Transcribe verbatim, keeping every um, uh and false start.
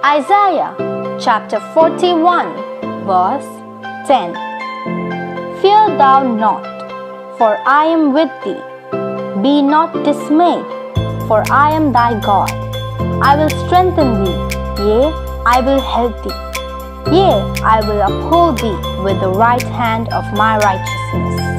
Isaiah chapter forty-one, verse ten. Fear thou not, for I am with thee. Be not dismayed, for I am thy God. I will strengthen thee, yea, I will help thee. Yea, I will uphold thee with the right hand of my righteousness.